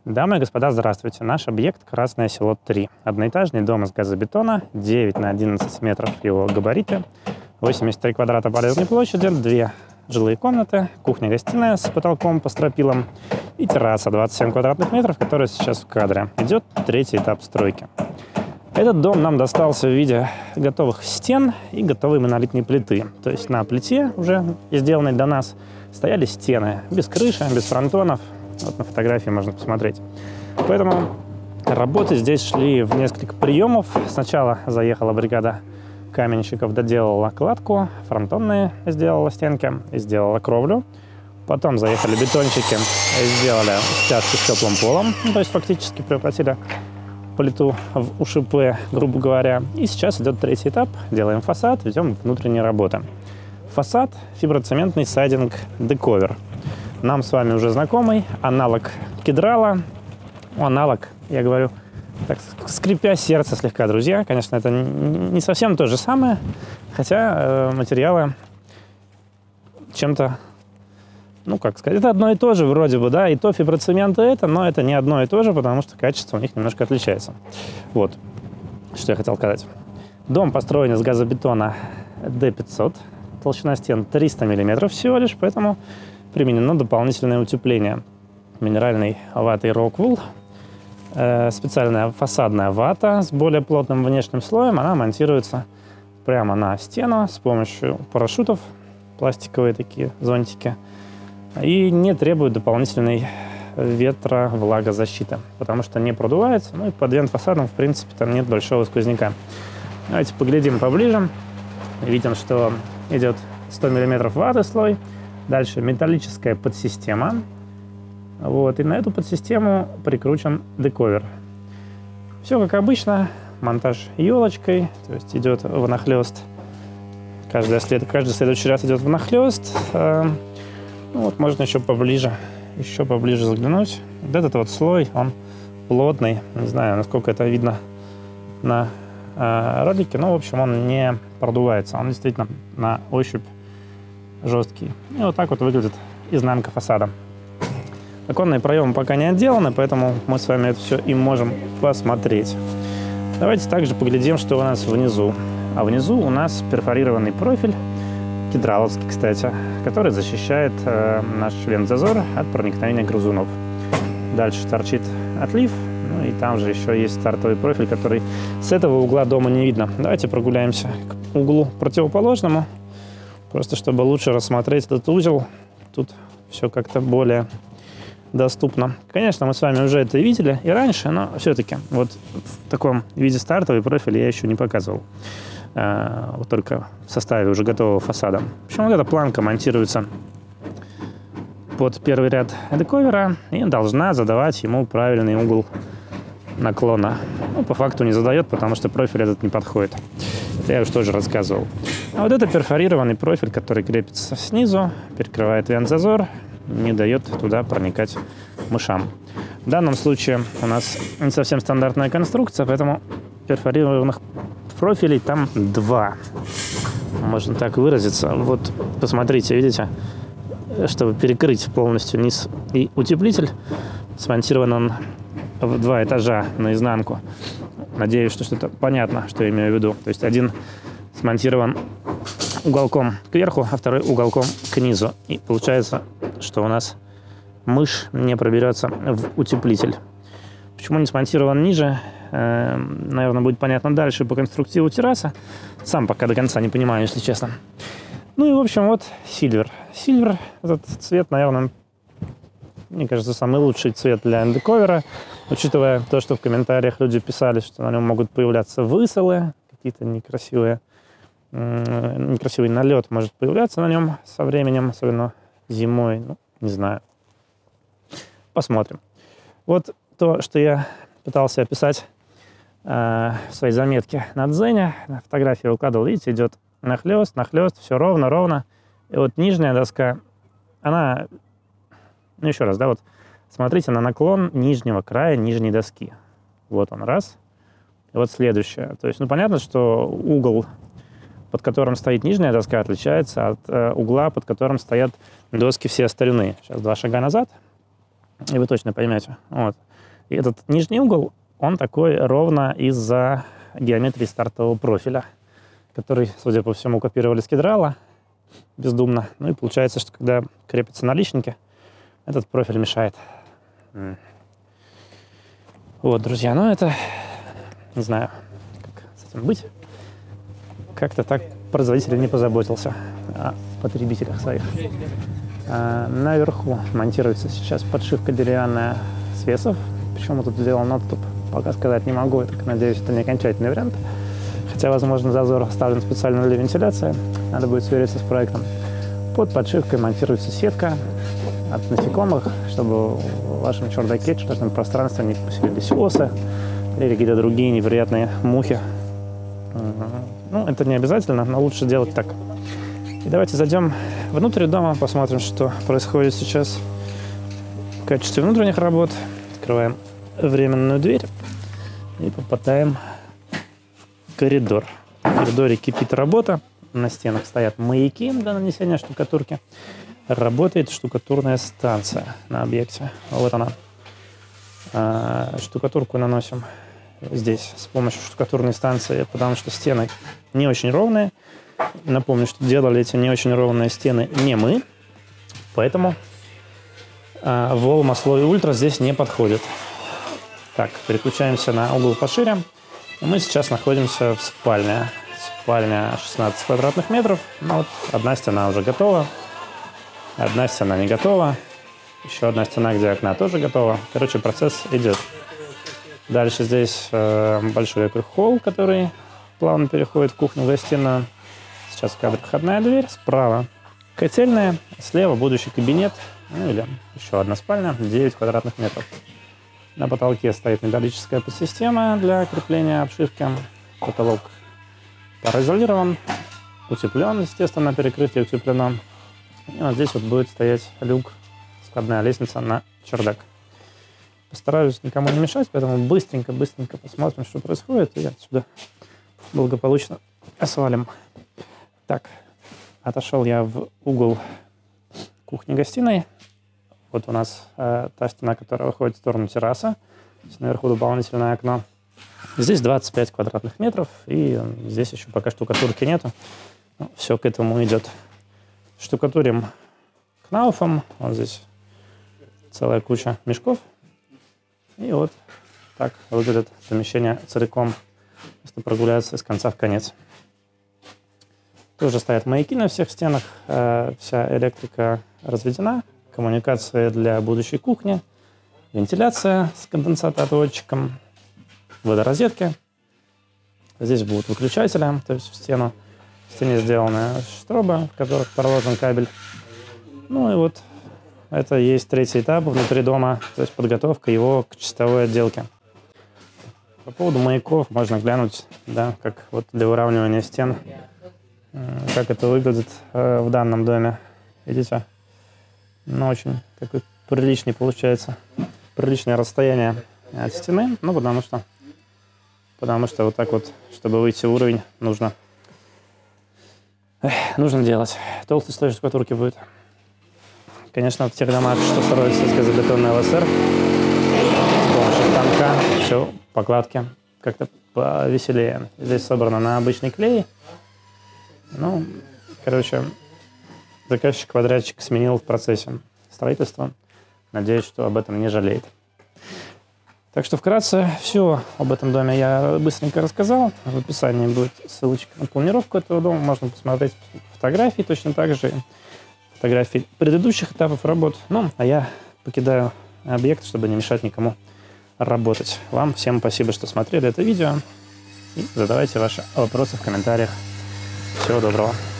Дамы и господа, здравствуйте. Наш объект — Красное Село 3. Одноэтажный дом из газобетона, 9 на 11 метров его габариты, 83 квадрата полезной площади, 2 жилые комнаты, кухня-гостиная с потолком по стропилам и терраса 27 квадратных метров, которая сейчас в кадре. Идет третий этап стройки. Этот дом нам достался в виде готовых стен и готовой монолитной плиты. То есть на плите, уже сделанной до нас, стояли стены без крыши, без фронтонов. Вот на фотографии можно посмотреть. Поэтому работы здесь шли в несколько приемов. Сначала заехала бригада каменщиков, доделала кладку, фронтонные сделала стенки, сделала кровлю. Потом заехали бетонщики, сделали стяжку с теплым полом. То есть фактически превратили плиту в УШП, грубо говоря. И сейчас идет третий этап. Делаем фасад, ведем внутренние работы. Фасад — фиброцементный сайдинг дековер. Нам с вами уже знакомый аналог кедрала. Аналог, я говорю, так, скрипя сердце слегка, друзья. Конечно, это не совсем то же самое, хотя материалы чем-то, ну, как сказать, это одно и то же вроде бы, да, и то фиброцемент, и это, но это не одно и то же, потому что качество у них немножко отличается. Вот, что я хотел сказать. Дом построен из газобетона D500, толщина стен 300 мм всего лишь, поэтому применено дополнительное утепление минеральной ватой Rockwool. Специальная фасадная вата с более плотным внешним слоем. Она монтируется прямо на стену с помощью парашютов, пластиковые такие зонтики, и не требует дополнительной ветровлагозащиты, потому что не продувается. Ну и под вент-фасадом, в принципе, там нет большого сквозняка. Давайте поглядим поближе. Видим, что идет 100 мм ваты слой. Дальше металлическая подсистема. Вот, и на эту подсистему прикручен дековер. Все как обычно. Монтаж елочкой. То есть идет внахлёст. Каждый следующий раз идет внахлёст. Ну, вот можно еще поближе заглянуть. Вот этот вот слой, он плотный. Не знаю, насколько это видно на ролике. Но, в общем, он не продувается. Он действительно на ощупь жесткий. И вот так вот выглядит изнанка фасада. Оконные проемы пока не отделаны, поэтому мы с вами это все и можем посмотреть. Давайте также поглядим, что у нас внизу. А внизу у нас перфорированный профиль, кедраловский, кстати, который защищает наш вент-зазор от проникновения грызунов. Дальше торчит отлив, ну и там же еще есть стартовый профиль, который с этого угла дома не видно. Давайте прогуляемся к углу противоположному, просто чтобы лучше рассмотреть этот узел. Тут все как-то более доступно. Конечно, мы с вами уже это видели и раньше, но все-таки вот в таком виде стартовый профиль я еще не показывал. Вот только в составе уже готового фасада. В общем, вот эта планка монтируется под первый ряд дековера и должна задавать ему правильный угол наклона. Ну, по факту не задает, потому что профиль этот не подходит. Это я уже тоже рассказывал. А вот это перфорированный профиль, который крепится снизу, перекрывает вент-зазор, не дает туда проникать мышам. В данном случае у нас не совсем стандартная конструкция, поэтому перфорированных профилей там 2. Можно так выразиться. Вот, посмотрите, видите, чтобы перекрыть полностью низ и утеплитель, смонтирован он в 2 этажа наизнанку. Надеюсь, что что-то понятно, что я имею в виду. То есть один смонтирован уголком кверху, а второй уголком к низу. И получается, что у нас мышь не проберется в утеплитель. Почему не смонтирован ниже, наверное, будет понятно дальше по конструктиву террасы. Сам пока до конца не понимаю, если честно. Ну и, в общем, вот сильвер. Сильвер, этот цвет, наверное, мне кажется, самый лучший цвет для дековера, учитывая то, что в комментариях люди писали, что на нем могут появляться высолы, какие-то некрасивый налет может появляться на нем со временем, особенно зимой. Ну, не знаю. Посмотрим. Вот то, что я пытался описать в своей заметке на Дзене. На фотографии выкладывал, видите, идет нахлёст, все ровно. И вот нижняя доска, она... Ну, еще раз, да, вот смотрите на наклон нижнего края нижней доски. Вот он, раз. И вот следующая. То есть, ну, понятно, что угол, под которым стоит нижняя доска, отличается от угла, под которым стоят доски все остальные. Сейчас 2 шага назад. и вы точно поймете. Вот. И этот нижний угол, он такой ровно из-за геометрии стартового профиля, который, судя по всему, копировали с Кедрала бездумно. Ну и получается, что когда крепятся наличники, этот профиль мешает. Вот, друзья, ну это, не знаю, как с этим быть. Как-то так производитель не позаботился о потребителях своих. Наверху монтируется сейчас подшивка деревянная свесов. Почему тут сделан отступ, пока сказать не могу. Я так надеюсь, это не окончательный вариант. Хотя, возможно, зазор оставлен специально для вентиляции. Надо будет свериться с проектом. Под подшивкой монтируется сетка от насекомых, чтобы в вашем чердаке, чердачном пространстве не поселились осы или какие-то другие неприятные мухи. Ну, это не обязательно, но лучше делать так. И давайте зайдем внутрь дома, посмотрим, что происходит сейчас в качестве внутренних работ. Открываем временную дверь и попадаем в коридор. В коридоре кипит работа. На стенах стоят маяки для нанесения штукатурки. Работает штукатурная станция на объекте. Вот она. Штукатурку наносим здесь с помощью штукатурной станции, потому что стены не очень ровные. Напомню, что делали эти не очень ровные стены не мы, поэтому Волма слой ультра здесь не подходит. Так, переключаемся на угол пошире. Мы сейчас находимся в спальне. Спальня 16 квадратных метров. Ну, вот одна стена уже готова, одна стена не готова, еще одна стена, где окна, тоже готова. Короче, процесс идет. Дальше здесь большой холл, который плавно переходит в кухню-гостиную. Сейчас в кадре входная дверь. Справа котельная, слева будущий кабинет, ну или еще одна спальня, 9 квадратных метров. На потолке стоит металлическая подсистема для крепления обшивки. Потолок пароизолирован, утеплен, естественно, перекрытие утеплено. И вот здесь вот будет стоять люк, складная лестница на чердак. Постараюсь никому не мешать, поэтому быстренько посмотрим, что происходит, и отсюда благополучно свалим. Так, отошел я в угол кухни-гостиной. Вот у нас та стена, которая выходит в сторону террасы. Наверху дополнительное окно. Здесь 25 квадратных метров, и здесь еще пока штукатурки нету. Ну, все к этому идет. Штукатурим кнауфом. Вот здесь целая куча мешков. И вот так выглядит помещение целиком, если прогуляться с конца в конец. Тоже стоят маяки на всех стенах. Вся электрика разведена. Коммуникации для будущей кухни. Вентиляция с конденсатоотводчиком. Водорозетки. Здесь будут выключатели, то есть в стене сделаны штробы, в которых проложен кабель. Ну и вот это есть третий этап внутри дома, то есть подготовка его к чистовой отделке. По поводу маяков можно глянуть, да, как вот для выравнивания стен, как это выглядит в данном доме. Видите? Ну, очень такой приличный получается, приличное расстояние от стены, ну, потому что вот так вот, чтобы выйти в уровень, нужно делать. Толстый слой штукатурки будет. Конечно, в тех домах, что строятся из газобетонной ЛСР, с помощью танка, все, покладки как-то повеселее. Здесь собрано на обычный клей. Ну, короче, заказчик квадратчик сменил в процессе строительства. Надеюсь, что об этом не жалеет. Так что вкратце все об этом доме я быстренько рассказал. В описании будет ссылочка на планировку этого дома. Можно посмотреть фотографии, точно так же фотографии предыдущих этапов работ. Ну, а я покидаю объект, чтобы не мешать никому работать. Вам всем спасибо, что смотрели это видео. И задавайте ваши вопросы в комментариях. Всего доброго.